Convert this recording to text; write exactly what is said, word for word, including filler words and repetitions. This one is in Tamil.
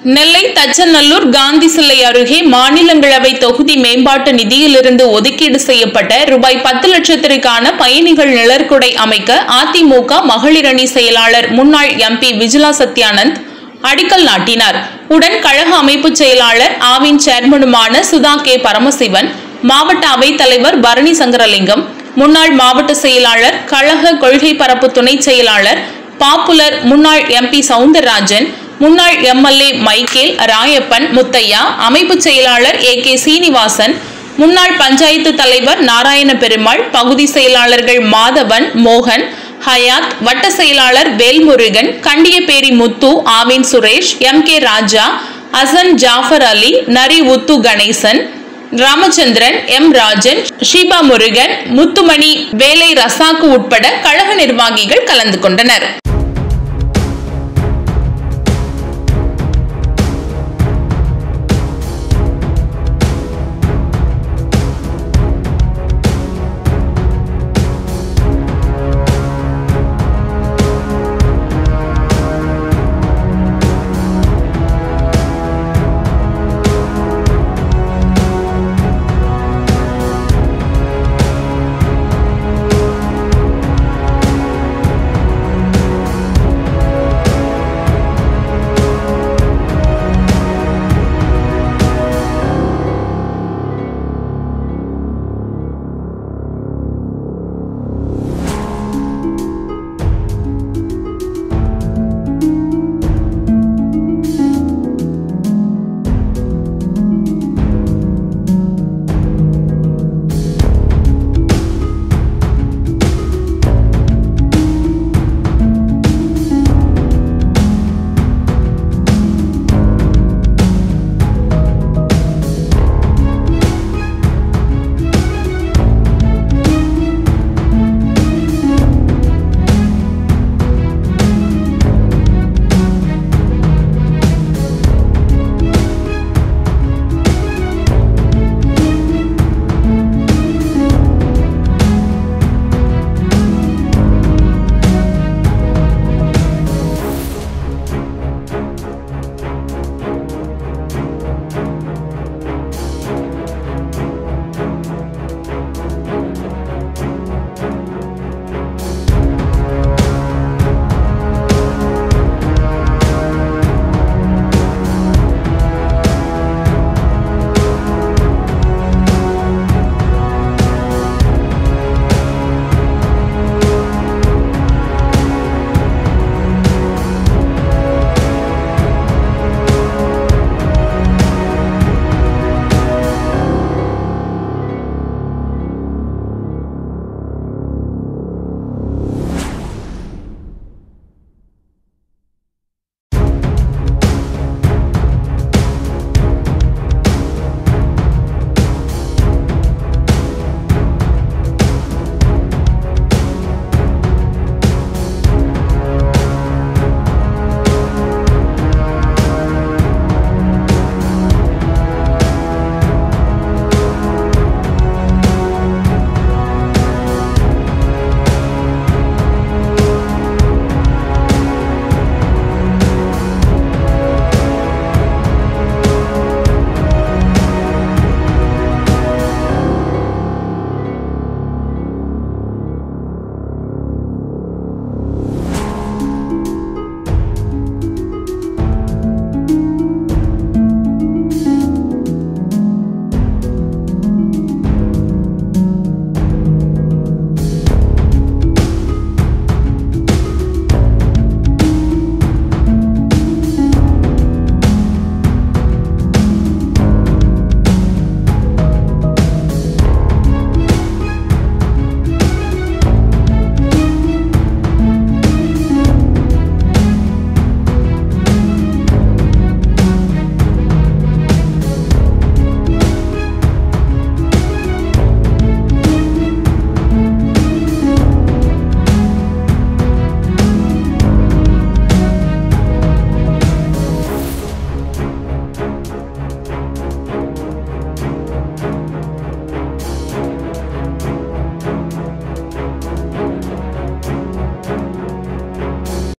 நெல்லை தச்சநல்லூர் காந்தி சிலை அருகே மாநிலங்களவை தொகுதி மேம்பாட்டு நிதியிலிருந்து ஒதுக்கீடு செய்யப்பட்ட ரூபாய் பத்து லட்சத்திற்கான பயணிகள் நிழற்குடை அமைக்க அதிமுக மகளிர் அணி செயலாளர் முன்னாள் எம்பி விஜிலா சத்யானந்த் அடிக்கல் நாட்டினார். உடன் கழக அமைப்பு செயலாளர் ஆவின் சேர்மனுமான சுதா கே பரமசிவன், மாவட்ட அவைத் தலைவர் பரணி சங்கரலிங்கம், முன்னாள் மாவட்ட செயலாளர் கழக கொள்கை பரப்பு துணை செயலாளர் பாப்புலர் முன்னாள் எம்பி சவுந்தரராஜன், முன்னாள் எம்எல்ஏ மைக்கேல், ராயப்பன், முத்தையா, அமைப்பு செயலாளர் ஏ கே சீனிவாசன், முன்னாள் பஞ்சாயத்து தலைவர் நாராயண பெருமாள், பகுதி செயலாளர்கள் மாதவன், மோகன், ஹயாத், வட்ட செயலாளர் வேல்முருகன், கண்டியப்பேரி முத்து, ஆவின் சுரேஷ், எம் கே ராஜா, அசன் ஜாஃபர் அலி, நரி உத்து கணேசன், ராமச்சந்திரன், எம் ராஜன், ஷீபா முருகன், முத்துமணி, வேலை ரசாக்கு உட்பட கழக நிர்வாகிகள் கலந்து கொண்டனர்.